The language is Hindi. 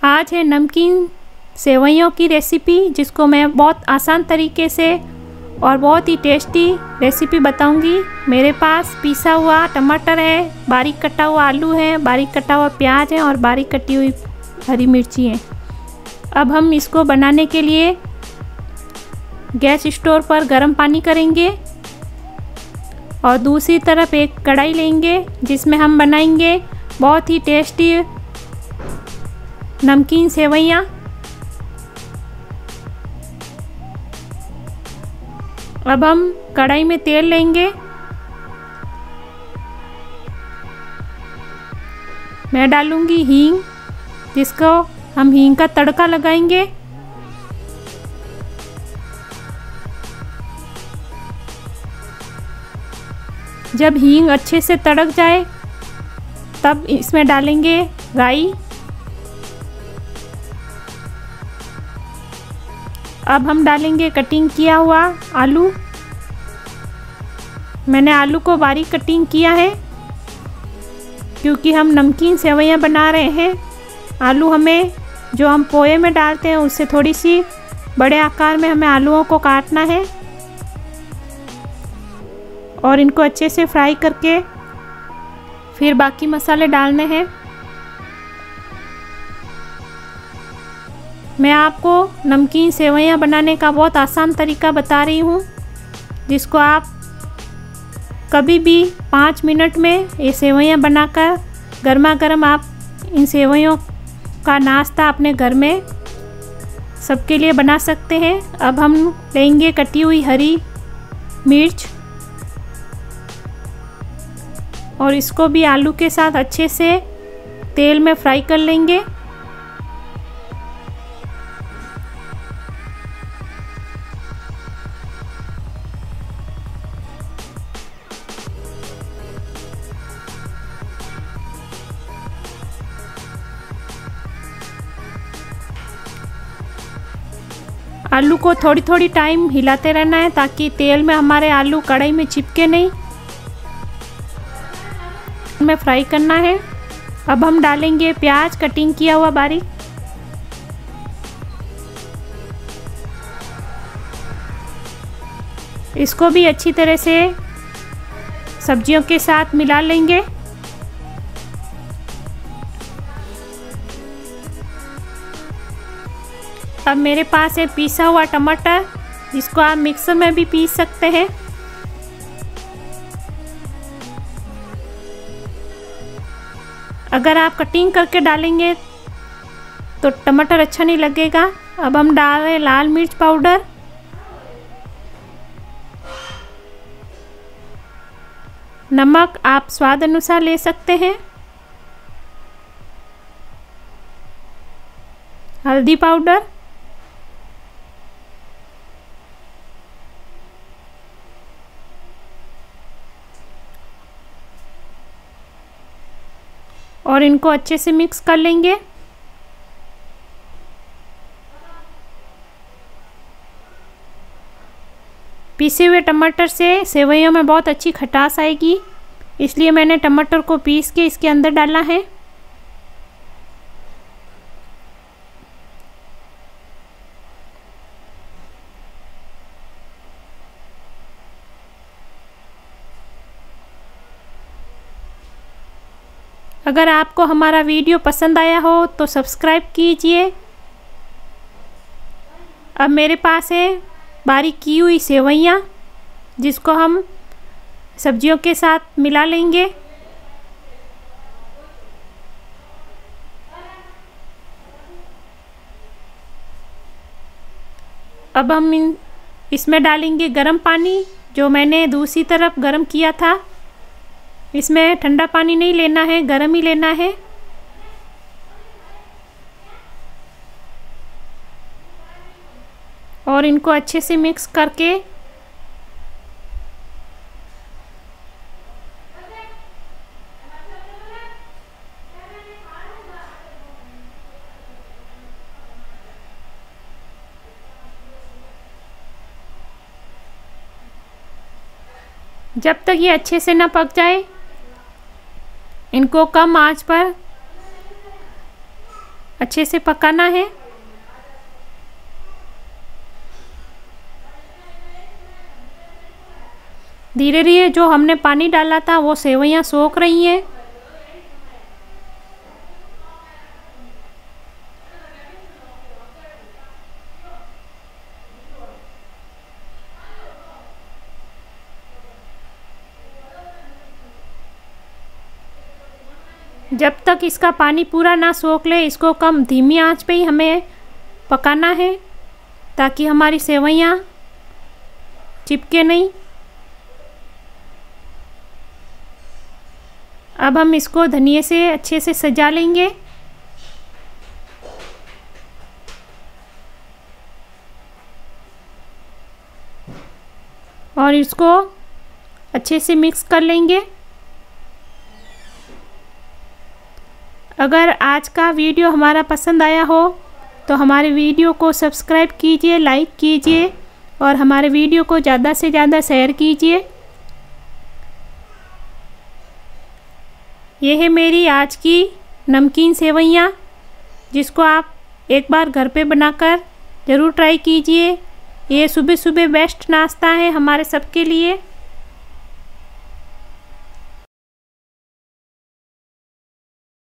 आज है नमकीन सेवइयों की रेसिपी, जिसको मैं बहुत आसान तरीके से और बहुत ही टेस्टी रेसिपी बताऊंगी। मेरे पास पिसा हुआ टमाटर है, बारीक कटा हुआ आलू है, बारीक कटा हुआ प्याज है और बारीक कटी हुई हरी मिर्ची है। अब हम इसको बनाने के लिए गैस स्टोव पर गर्म पानी करेंगे और दूसरी तरफ एक कढ़ाई लेंगे जिसमें हम बनाएंगे बहुत ही टेस्टी नमकीन सेवइयाँ। अब हम कढ़ाई में तेल लेंगे। मैं डालूंगी हींग, जिसको हम हींग का तड़का लगाएंगे। जब हींग अच्छे से तड़क जाए तब इसमें डालेंगे राई। अब हम डालेंगे कटिंग किया हुआ आलू। मैंने आलू को बारीक कटिंग किया है क्योंकि हम नमकीन सेवइयाँ बना रहे हैं। आलू हमें जो हम पोहे में डालते हैं उससे थोड़ी सी बड़े आकार में हमें आलूओं को काटना है और इनको अच्छे से फ्राई करके फिर बाकी मसाले डालने हैं। मैं आपको नमकीन सेवइयाँ बनाने का बहुत आसान तरीका बता रही हूँ, जिसको आप कभी भी 5 मिनट में ये सेवइयाँ बनाकर गर्मा गर्म आप इन सेवइयों का नाश्ता अपने घर में सबके लिए बना सकते हैं। अब हम लेंगे कटी हुई हरी मिर्च और इसको भी आलू के साथ अच्छे से तेल में फ्राई कर लेंगे। आलू को थोड़ी थोड़ी टाइम हिलाते रहना है ताकि तेल में हमारे आलू कढ़ाई में चिपके नहीं, में फ्राई करना है। अब हम डालेंगे प्याज कटिंग किया हुआ बारीक। इसको भी अच्छी तरह से सब्जियों के साथ मिला लेंगे। अब मेरे पास है पीसा हुआ टमाटर, जिसको आप मिक्सर में भी पीस सकते हैं। अगर आप कटिंग करके डालेंगे तो टमाटर अच्छा नहीं लगेगा। अब हम डाल रहे हैं लाल मिर्च पाउडर, नमक आप स्वाद अनुसार ले सकते हैं, हल्दी पाउडर, और इनको अच्छे से मिक्स कर लेंगे। पीसे हुए टमाटर से सेवइयों में बहुत अच्छी खटास आएगी, इसलिए मैंने टमाटर को पीस के इसके अंदर डाला है। अगर आपको हमारा वीडियो पसंद आया हो तो सब्सक्राइब कीजिए। अब मेरे पास है बारीक की हुई सेवइयाँ, जिसको हम सब्जियों के साथ मिला लेंगे। अब हम इसमें डालेंगे गरम पानी, जो मैंने दूसरी तरफ गरम किया था। इसमें ठंडा पानी नहीं लेना है, गर्म ही लेना है। और इनको अच्छे से मिक्स करके जब तक ये अच्छे से ना पक जाए इनको कम आंच पर अच्छे से पकाना है। धीरे धीरे जो हमने पानी डाला था वो सेवइयाँ सोख रही हैं। जब तक इसका पानी पूरा ना सोख ले, इसको कम धीमी आंच पे ही हमें पकाना है ताकि हमारी सेवइयाँ चिपके नहीं। अब हम इसको धनिये से अच्छे से सजा लेंगे। और इसको अच्छे से मिक्स कर लेंगे। अगर आज का वीडियो हमारा पसंद आया हो तो हमारे वीडियो को सब्सक्राइब कीजिए, लाइक कीजिए और हमारे वीडियो को ज़्यादा से ज़्यादा शेयर कीजिए। ये है मेरी आज की नमकीन सेवइयाँ, जिसको आप एक बार घर पे बनाकर ज़रूर ट्राई कीजिए। ये सुबह सुबह बेस्ट नाश्ता है हमारे सबके लिए।